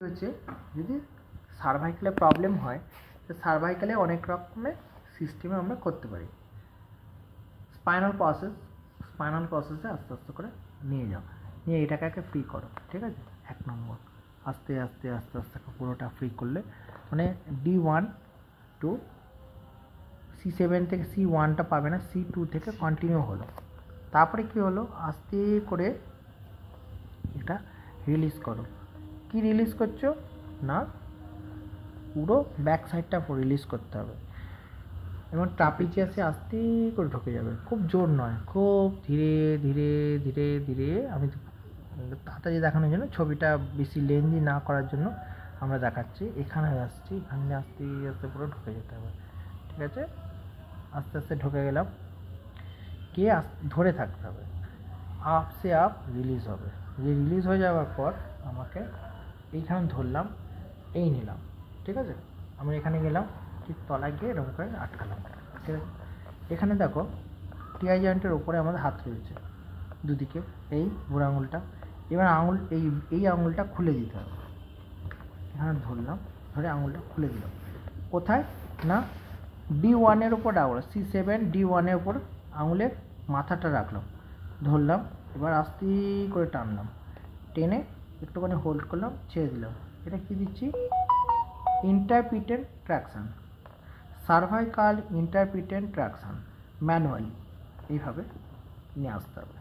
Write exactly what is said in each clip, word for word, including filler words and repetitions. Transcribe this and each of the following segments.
হচ্ছে যদি সার্ভাইকালে প্রবলেম হয় তো সার্ভাইকালে অনেক রকমের সিস্টেমে আমরা করতে পারি। স্পাইনাল প্রসেস স্পাইনাল প্রসেসে আস্তে আস্তে করে নিয়ে যাও, নিয়ে এটাকে ফ্রি করো, ঠিক আছে। এক নম্বর আস্তে আস্তে আস্তে আস্তে পুরোটা ফ্রি করলে মানে D one two C seven থেকে সি ওয়ানটা পাবে না, সি টু থেকে কন্টিনিউ হলো। তারপরে কি হলো, আস্তে করে এটা রিলিজ করো। কি রিলিজ করছো না, পুরো ব্যাক সাইডটা রিলিজ করতে হবে এবং ট্রাপিজিয়াসে আস্তে করে ঢুকে যাবে, খুব জোর নয়, খুব ধীরে ধীরে ধীরে ধীরে। আমি তাড়াতাড়ি দেখানোর জন্য ছবিটা বেশি লেন্দি না করার জন্য আমরা দেখাচ্ছি। এখানে আসছি, এখানে আস্তে আস্তে পুরো ঢুকে যেতে হবে, ঠিক আছে। আস্তে আস্তে ঢুকে গেলাম, কে ধরে থাকতে হবে, আপ সে আপ রিলিজ হবে। যে রিলিজ হয়ে যাওয়ার পর আমাকে এইখানে ধরলাম, এই নিলাম, ঠিক আছে। আমি এখানে গেলাম, ঠিক তলায় গিয়ে এরকম করে আটকালাম, ঠিক আছে। এখানে দেখো টিআই জয়েন্টের ওপরে আমাদের হাত রয়েছে দুদিকে, এই বুড়ো আঙুলটা। এবার আঙুল এই এই আঙুলটা খুলে দিতে হবে। এখানে ধরলাম, ধরে আঙুলটা খুলে দিলাম। কোথায় না, ডি ওয়ানের ওপর রাখলাম, সি সেভেন ডি ওয়ানের ওপর আঙুলের মাথাটা রাখলাম, ধরলাম। এবার আস্তে করে টানলাম, টেনে একটুখানি হোল্ড করলাম, ছেড়ে দিলাম। এটা কি দিচ্ছি, ইন্টারপিটেন্ট ট্র্যাকশান, সার্ভাইকাল ইন্টারপিটেন্ট ট্র্যাকশান ম্যানুয়ালি এইভাবে নিয়ে আসতে হবে।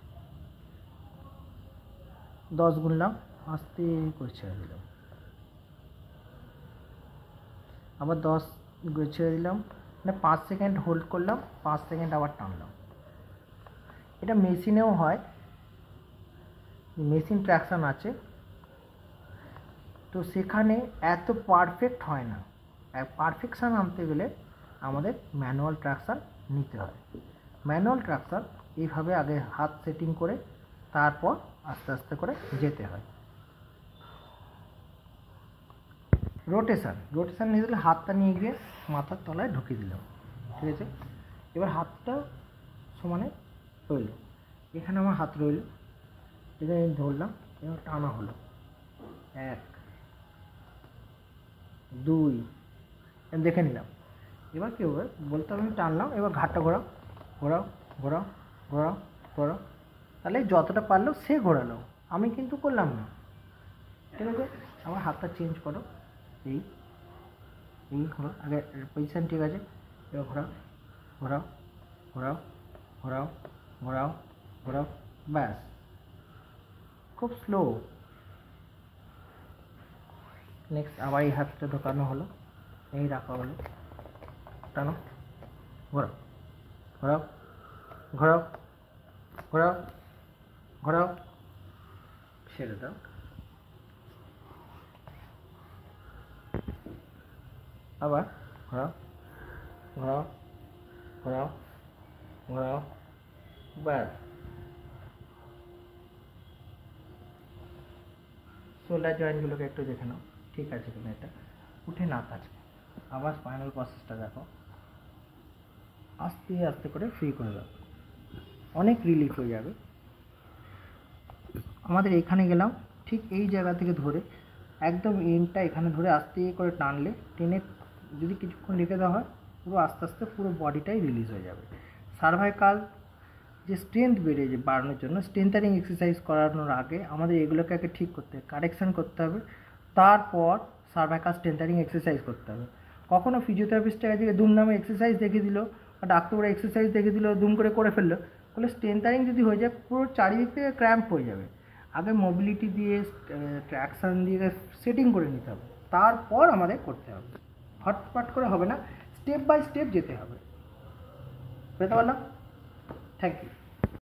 দশ গুনলাম, আস্তে করে ছেড়ে দিলাম, আবার দশ ছেড়ে দিলাম, মানে পাঁচ সেকেন্ড হোল্ড করলাম, পাঁচ সেকেন্ড আবার টানলাম। এটা মেশিনেও হয়, মেশিন ট্র্যাকশান আছে, তো সেখানে এত পারফেক্ট হয় না। পারফেকশান আনতে গেলে আমাদের ম্যানুয়াল ট্র্যাকশান নিতে হয়। ম্যানুয়াল ট্র্যাকশান এইভাবে আগে হাত সেটিং করে তারপর আস্তে আস্তে করে যেতে হয়। রোটেশান রোটেশান নিয়ে দিলে হাতটা নিয়ে গিয়ে মাথার তলায় ঢুকিয়ে দিলাম, ঠিক আছে। এবার হাতটা সমানে রইল, এখানে আমার হাত রইল, এটা আমি ধরলাম, এবার টানা হলো, এক দুই, দেখে নিলাম। এবার কী হবে বলতে হবে, আমি টানলাম, এবার ঘাটটা ঘোরাও ঘোরাও ঘোরাও ঘোরাও ঘোরাও, তাহলে যতটা পারলো সে ঘোরালো, আমি কিন্তু করলাম না, ঠিক আছে। আমার হাতটা চেঞ্জ করো, এই এই ঘোরাও, আগে পজিশান ঠিক আছে, এবার ঘোরাও ঘোরাও ঘোরাও ঘোরাও ঘোরাও ঘোরাও, ব্যাস, খুব স্লো। নেক্সট আবার এই হাতটা ঢোকানো হলো, এই রাখা হলো, টানো, ঘোরাও ঘোরাও ঘোরাও ঘোরাও ঘোরাও, ছেড়ে দাও, আবার ঘোরাও ঘোরাও ঘোরাও ঘোরাও, ব্যাস। শোল্ডার জয়েন্টগুলোকে একটু দেখে নাও, ঠিক আছে কিনা, এটা উঠে না থাকে। আবার স্পাইনাল প্রসেসটা দেখো, আস্তে আস্তে করে ফ্রি করে দাও, অনেক রিলিফ হয়ে যাবে। আমাদের এখানে গেলাম, ঠিক এই জায়গা থেকে ধরে একদম এন্ডটা এখানে ধরে আস্তে করে টানলে, টেনে যদি কিছুক্ষণ রেখে দেওয়া হয়, পুরো আস্তে আস্তে পুরো বডিটাই রিলিজ হয়ে যাবে। সার্ভাইকাল যে স্ট্রেংথ বেড়ে যে বাড়ানোর জন্য স্ট্রেংথানিং এক্সারসাইজ করানোর আগে আমাদের এগুলোকে আগে ঠিক করতে হবে, কারেকশান করতে হবে, তারপর সার্ভাইকাল স্ট্রেংথানিং এক্সারসাইজ করতে হবে। কখনও ফিজিওথেরাপিস্টের কাছে দুম নামে এক্সারসাইজ দেখে দিল বা ডাক্তাররা এক্সারসাইজ দেখে দিল, দুম করে করে ফেললো, তাহলে স্ট্রেংথানিং যদি হয়ে যায় পুরো চারিদিক থেকে ক্র্যাম্প হয়ে যাবে। আগে মোবিলিটি দিয়ে ট্র্যাকশান দিয়ে সেটিং করে নিতে হবে, তারপর আমাদের করতে হবে। হটপাট করে হবে না, স্টেপ বাই স্টেপ যেতে হবে, বুঝতে পারলাম। Thank you.